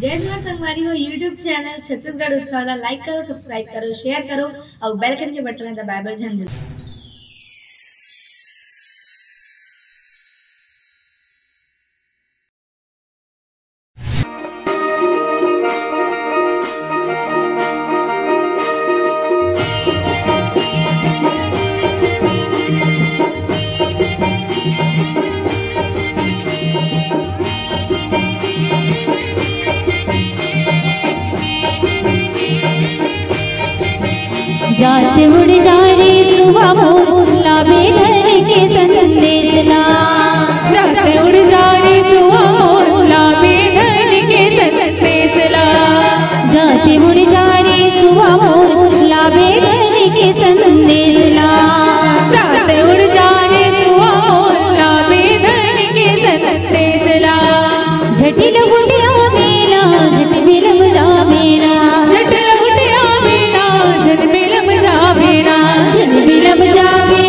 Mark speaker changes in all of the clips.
Speaker 1: जय जोहार संगवारी हो यूट्यूब चैनल छत्तीसगढ़ उत्सव ला लाइक करो, सब्सक्राइब करो, शेयर करो और बेल आइकन के बटन दबाए बर झन भूलो।
Speaker 2: जाते उड़ जा रे सुबह मोला बेधर के संदेश ला।
Speaker 3: जाते उड़ जा रे सुबह मोला बेधर के संदेश ला।
Speaker 2: जाते उड़ जा रे सुबह मोला बेधर के संदेश ला।
Speaker 3: जाते उड़ जा रे सुबह मोला बेधर के संदेश ला।
Speaker 2: झटिल बुटिया मेरा झट बिलम जा मेरा।
Speaker 3: झटिल बुटिया मेरा झट बिलम जा मेरा।
Speaker 2: झट बिलम जावे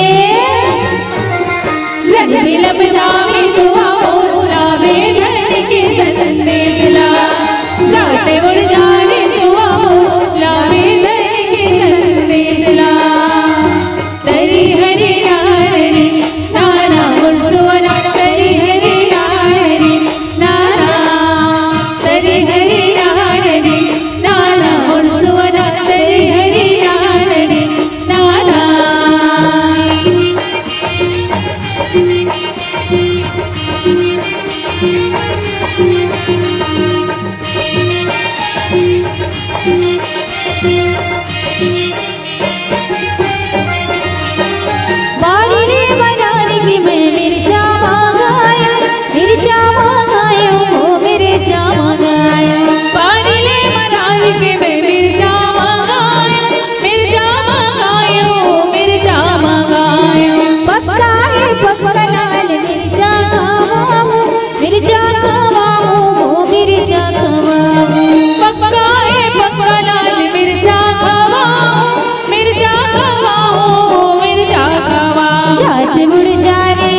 Speaker 3: झट बिलम जावे सुबह मोला बेधर के संदेश ला। जाते उड़ जा रे सुबह मोला बेधर के संदेश ला। तरी हरि नारी नाना उर्सुवना तरी हरि नारी नाना। तरी हरि नारी नाना उर्सुवना तरी हरि नारी नाना।
Speaker 2: बारी रे बनारी की मैं मिर्चा मंगाया, मिर्चा मंगाया ओ मिर्चा मंगाया।
Speaker 3: पारिले मनाली के मैं मिर्चा मंगाया, मिर्चा मंगाया ओ मिर्चा मंगाया।
Speaker 2: पक्का है पक्का लाल मिर्चा खवाऊं, मिर्चा खवाऊं ओ मिर्चा खवाऊं।
Speaker 3: पक्का है पक्का लाल मिर्चा खवाऊं, मिर्चा खवाऊं मिर्चा खवाऊं।
Speaker 2: जाते मुड़ जा रे,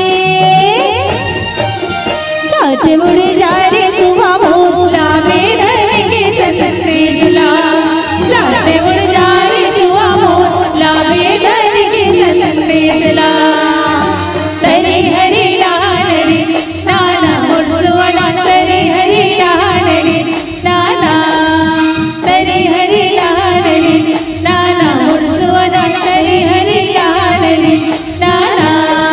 Speaker 2: जाते मुड़ जा रे सुबह मोला
Speaker 3: बेधर के संदेश ला। जाते उड़ जा रे सुबह मोला बेधर के संदेश ला। तरी हरि नारी नाना उर्सुवना तरी हरि नारी नाना। तरी हरि नारी नाना उर्सुवना तरी हरि नारी नाना।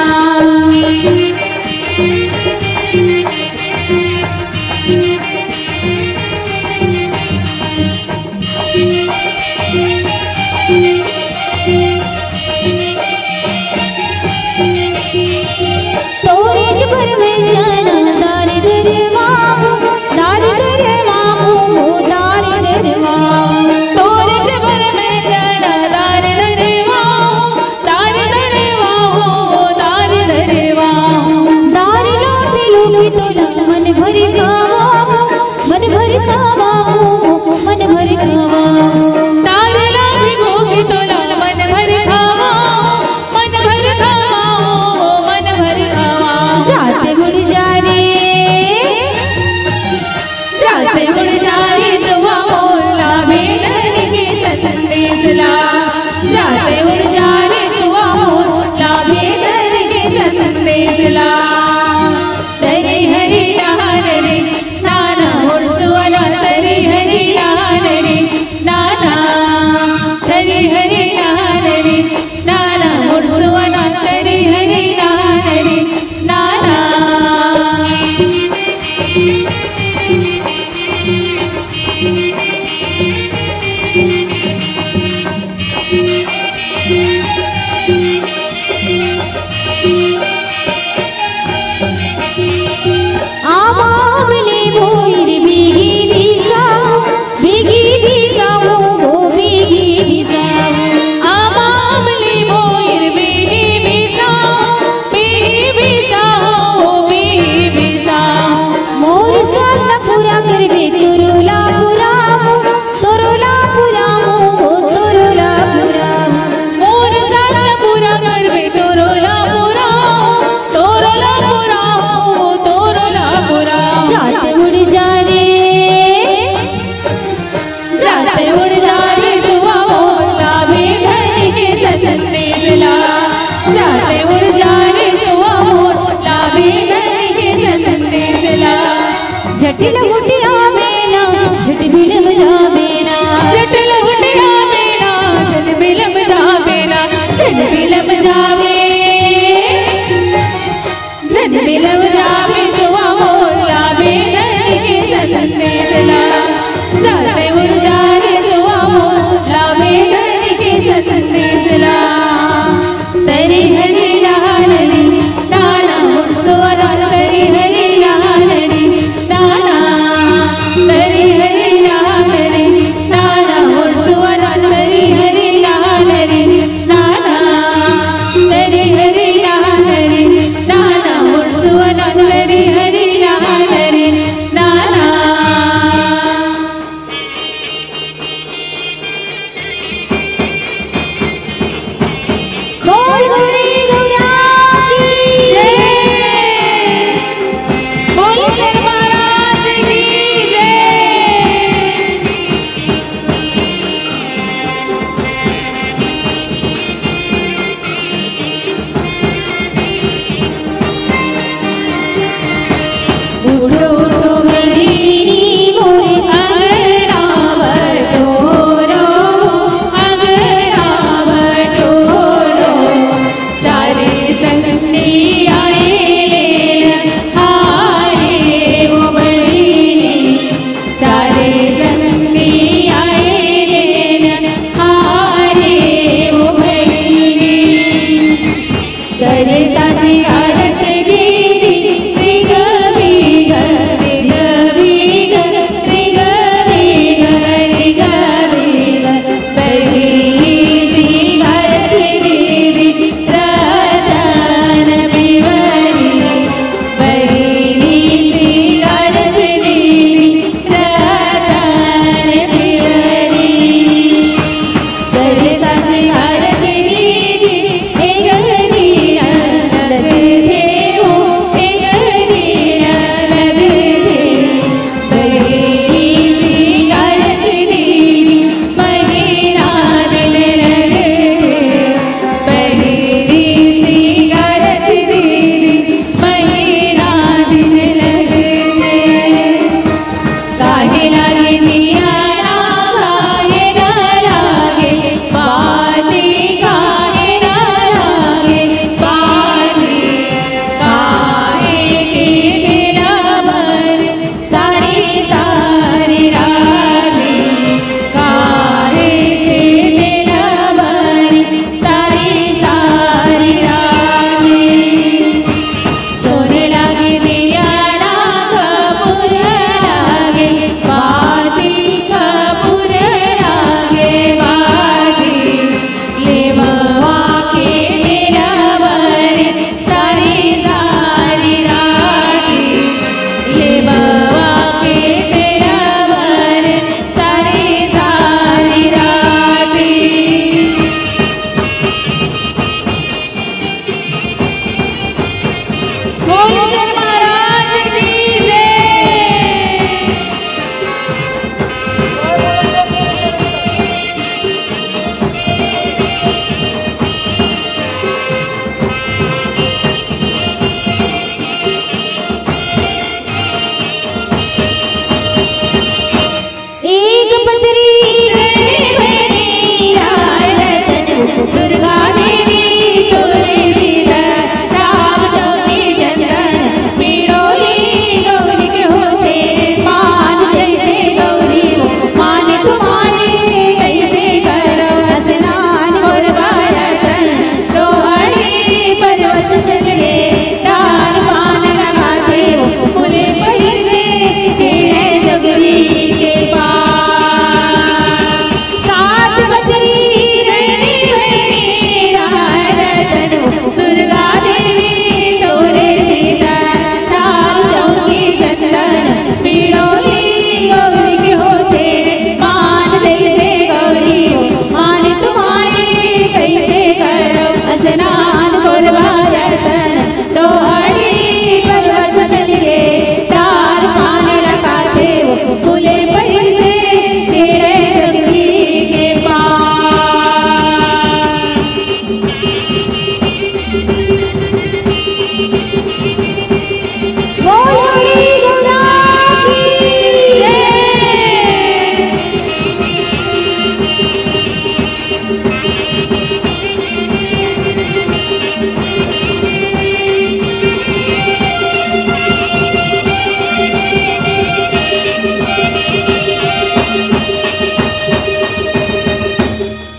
Speaker 2: तोरे जबर में जाना दारी दरे मामू, दारी दरे मामू ओ दारी दरे मामू।
Speaker 3: तोरे जबर में चला दार दरे वाहू, दार दरे वाहू, दार दरे वाहू।
Speaker 2: दारी लोटी लोटी तोला मन भरी खावाऊं, मन भरी खावाऊं मन भरी खावाऊं।
Speaker 3: तार लाभी गोगी तोला मन भर खावाऊं, मन भर खावाऊं, मन भर खावाऊं।
Speaker 2: जाते मुड़ जा रे,
Speaker 3: जाते उड़ जा रे सुबह मोला बेधर के संदेश ला। जाते उड़ जा रे सुबह मोला बेधर के संदेश ला। तरी हरि नारी नाना उर्सुवना तरी हरि नारी नाना। तरी हरि नारी नाना उर्सुवना तरी हरि नारी नाना।
Speaker 2: लहुटिया बेना झट बिलम जा बेना
Speaker 3: जट लहुटिया बेना जट बिलम जा बेना जट बिलम जावे जट बिलम जावे सुआ मोला बेदन के संदेश ला जाते उड़ जा रे सुआ मोला बेदन के संदेश ला तरी हरी नहानरी ताना सुवरा तरी हरी नहानरी ताना तरी हरी नहानरी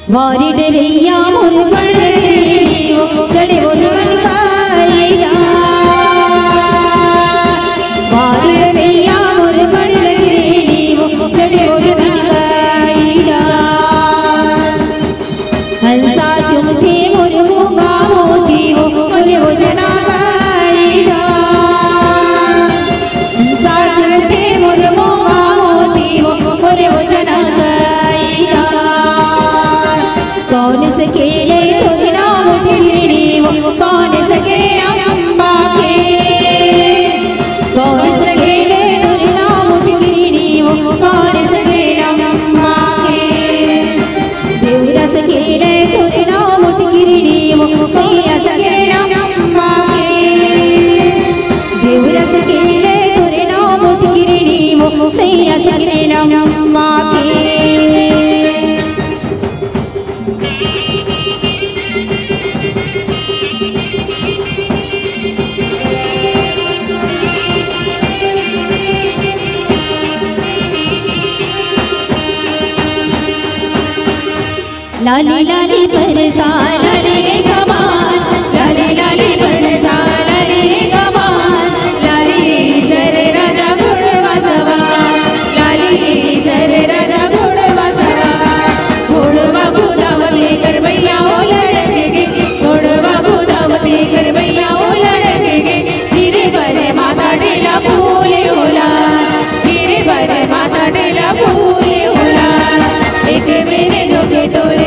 Speaker 2: वारी डरैया मोर बड़ रेडियो चले वो मन पाईदा वारी डरैया मोर बड़ रेडियो चले वो मन पाईदा हंसा चुमते मोर मोगा मोती वो जना पाईदा हंसा चुमते मोर मोगा मोती वो जना पाईदा कौन सकेले तोरे नाम गिरणी कौन सके अम्बा के कौन सकेले तोरे नाम गिरणी कौन सके अम्बा के देवरा सकेले तोरे नाम गिरणी सैया सके अम्बा के देवरा सकेले तोरे नाम गिरणी सैया सके अम्बा के लाली लाली बरसा लाली कमान लाली लाली बरसा लाली कमान लाली सर राजा गुण बसवा लाली सर राजा गुण बसवा गुण बाबू दावते कर भैया ओ लड़के गुण बाबू दावते कर भैया ओ लड़के धीरे पर माता डेला फूले होला धीरे पर माता डेला फूले होला एक मेरे जोगे तोरे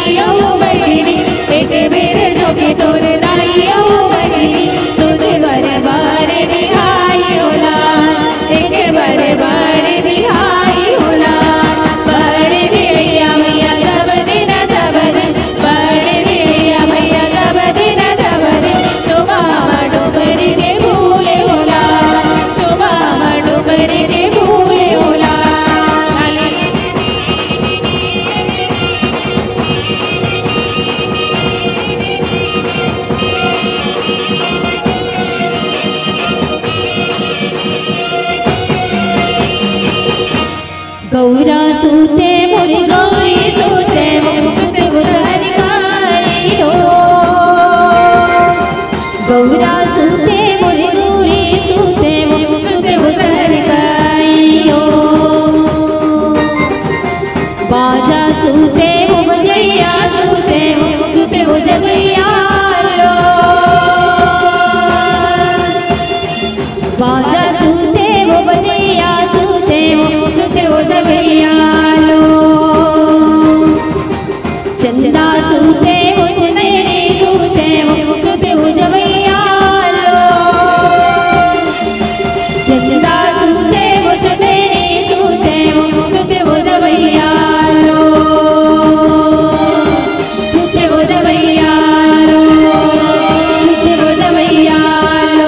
Speaker 2: एक मेरे जोगे तोरे दाई ओ बहिनी तुझे बर बार निहाई होला एक बर बार निहाई होला बड़े भैया भैया सब दिन बड़े भैया भैया सब दिन तुम डोगरी के भूले होला तुम डोगरी के भूले होला गौरा सूते मोरे गौरी सूते सुते उधर कारी दो गौरा सूते मोरे गौरी सूते सुते उधर कारी दो बाजा सूते वो बजैया सूते सुते वो जगैया लो बाजा सूते वो बजैया सूते वो जगैया लो चंदा सूते वो चंदेरी सूते वो जगैया लो चंदा सूते वो चंदेरी सूते वो जगैया लो सूते वो जगैया लो सूते वो जगैया लो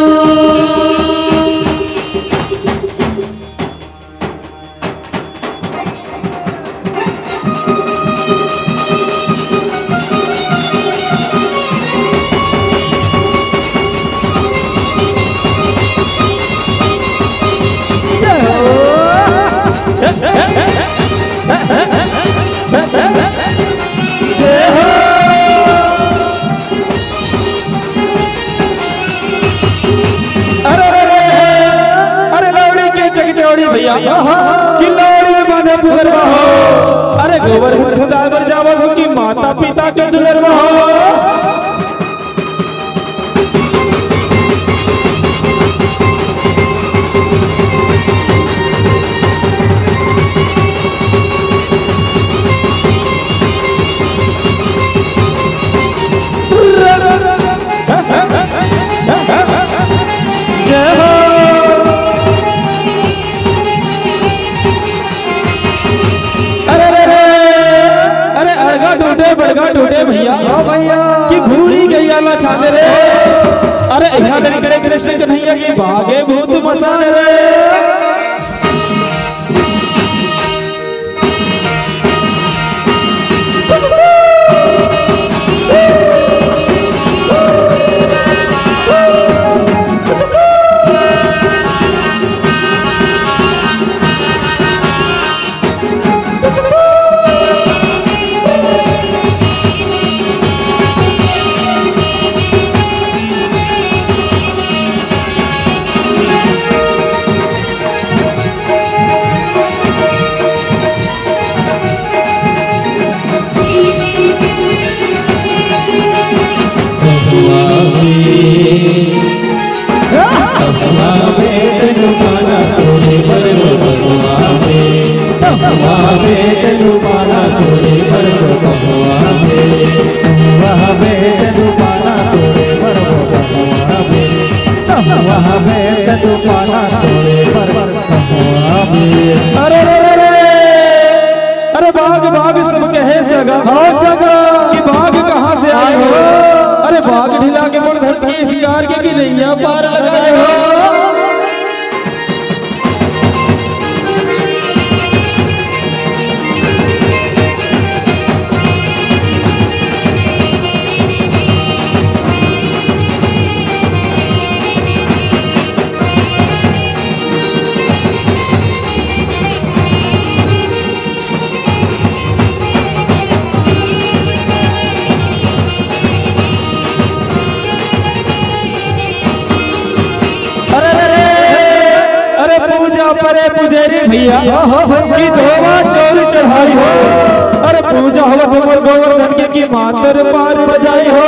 Speaker 4: भैया किल्लोरी माने पुगरवा हो अरे गोबर खुदावर जावत हो कि माता पिता के दुलरवा हो बड़गा टूटे भैया कि भूरी गई आला छाते रे अरे यहाँ लड़के कृष्ण कन्हैया की भागे भूत मसाले रे
Speaker 5: कहुआ बेट दुपाना तोरे पर कहुआ बेट दुपाना तोरे पर कहुआ बेट दुपाना तोरे पर कहुआ बेट।
Speaker 4: अरे अरे बाग बाग सब कहे सगा
Speaker 5: हो सगा
Speaker 4: कि बाग कहाँ से आए हो। अरे बाग ढिला के मोड़ धरती के शिकार के कि नैया पार लगाए हो। पूजा परे पुजेरी भैया की धोवा चोर चढ़ाई हो। अरे पूजा हो गोवर्धन के की मातर पार बजाई हो।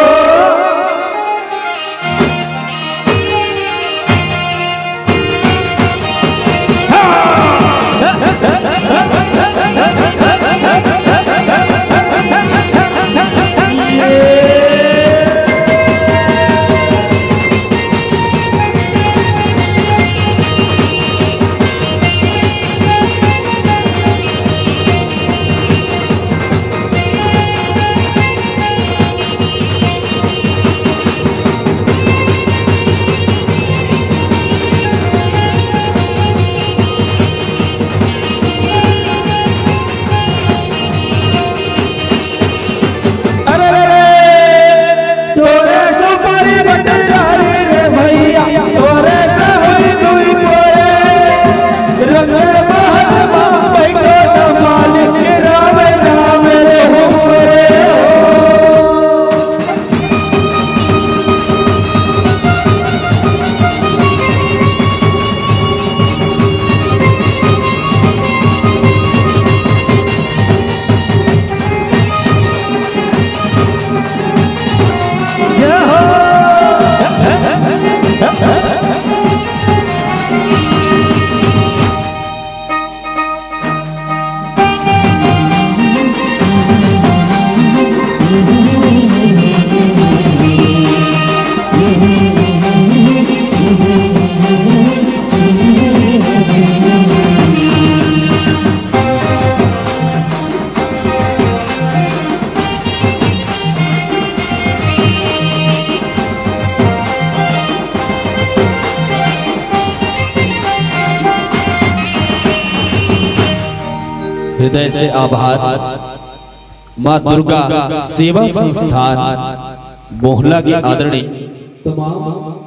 Speaker 6: हृदय से आभार माँ दुर्गा सेवा संस्थान मोहला के आदरणीय तमाम